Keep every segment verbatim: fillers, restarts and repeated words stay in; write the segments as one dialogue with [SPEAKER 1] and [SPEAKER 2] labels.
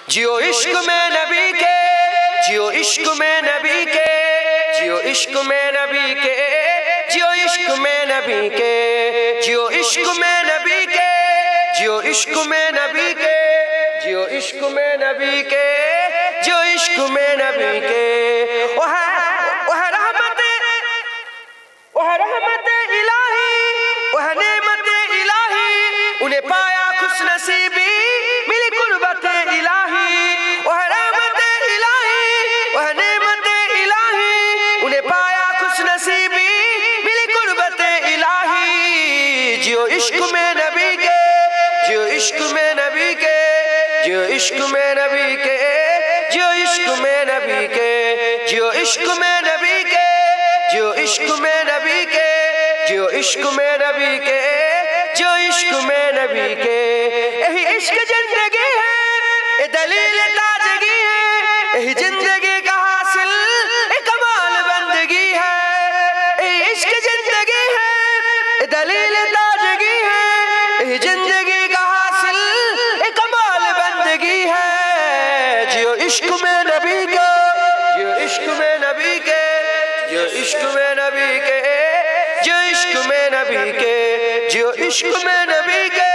[SPEAKER 1] जियो इश्क में नबी के, जियो इश्क में नबी के, जियो इश्क में नबी के, जियो इश्क में नबी के, जियो इश्क में नबी के, जियो इश्क में नबी के, जियो इश्क में नबी के, जियो इश्क में नबी के। वह वह रहमत वह रहमत इलाही, वह नेमत इलाही, उन्हें पाया खुश नसीबी मिली कुर्बत इलाही। वह रहमत इलाही, वह नेमत इलाही, उन्हें पाया खुश नसीबी मिली कुर्बत इलाही। जियो इश्क में नबी के, जियो इश्क में नबी के, जियो इश्क में नबी के, जियो इश्क में नबी के, जियो इश्क में नबी के, जियो इश्क में नबी के, जियो इश्क में नबी के, जियो इश्क में नबी के। यही इश्क जिंदगी है, ये दलील ताजगी है, यही जिंदगी का हासिल एक कमाल बंदगी है। यही इश्क जिंदगी है, ये दलील ताजगी है, यही जिंदगी का हासिल एक कमाल बंदगी है। जियो इश्क में नबी के, जियो इश्क में नबी के, जियो इश्क में नबी के, जियो इश्क में नबी के, जियो इश्क में नबी के,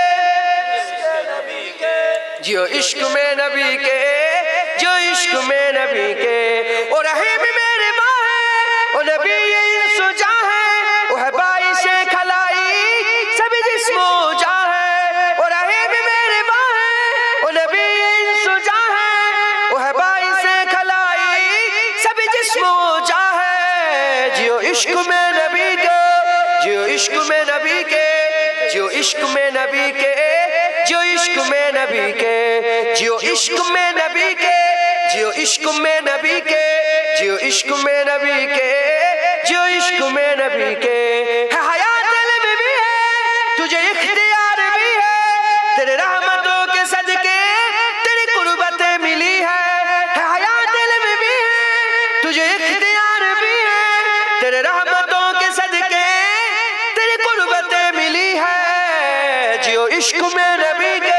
[SPEAKER 1] जियो इश्क में नबी के, जियो इश्क में नबी के। ओ रहीम मेरे माँ है, ओ नबी ये इंसुजा है, वो है बाई से खलाई सभी जिस्मो जा है। ओ रहीम मेरे माँ है, ओ नबी ये इंसुजा है, वो है बाई से खलाई सभी जिस्मो जा है। जियो इश्क में नबी के, जियो इश्क में नबी के, जियो इश्क में नबी के, जियो इश्क में नबी के, जियो इश्क में नबी के, जियो इश्क में नबी के, जियो इश्क में नबी के, जियो इश्क में नबी के। है हयात दिल में भी है, तुझे इख्तियार भी है, तेरे रहमतों के सदके तेरी कुर्बतें मिली है। है हयात दिल में भी है, तुझे इख्तियार भी है, तेरे रहमतों के सदके तेरी कुर्बतें मिली है। जियो इश्क में नबी के,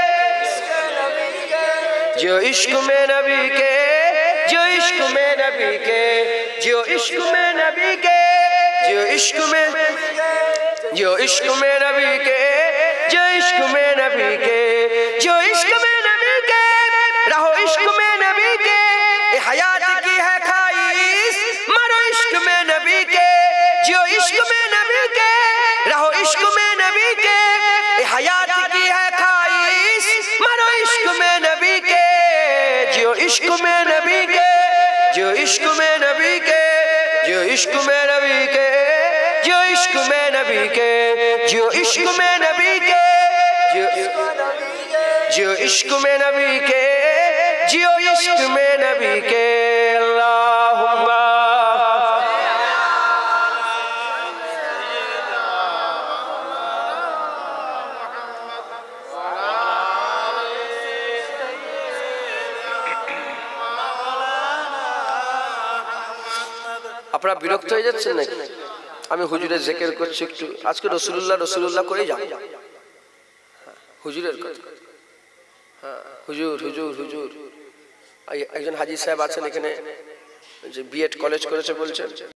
[SPEAKER 1] जियो इश्क में नबी के, जियो इश्क में नबी के, जियो इश्क में नबी के, जियो इश्क में, जियो इश्क में नबी के, जियो इश्क में नबी के, जियो इश्क में नबी के, रहो इश्क में नबी के। ये हयात की है ख्वाहिश, मरो इश्क में नबी के, जियो इश्क में नबी के, रहो इश्क में नबी के। ये हयात की है ख्वाहिश, मरो इश्क में नबी के, जियो इश्क में नबी के, जियो इश्क में नबी के, जियो इश्क में नबी के, जियो इश्क में नबी के, जियो इश्क में नबी के, जियो जियो इश्क में नबी के, जियो इश्क में नबी के। अल्लाहुम्मा আপনারা বিরক্ত হয়ে যাচ্ছেন নাকি? আমি হুজুরের জিকির করছি, একটু আজকে রাসূলুল্লাহ রাসূলুল্লাহ করেই যাব। হুজুরের কথা, হ্যাঁ হুজুর হুজুর হুজুর। একজন হাজী সাহেব আছেন এখানে, যে বিএড কলেজ করেছে বলছেন।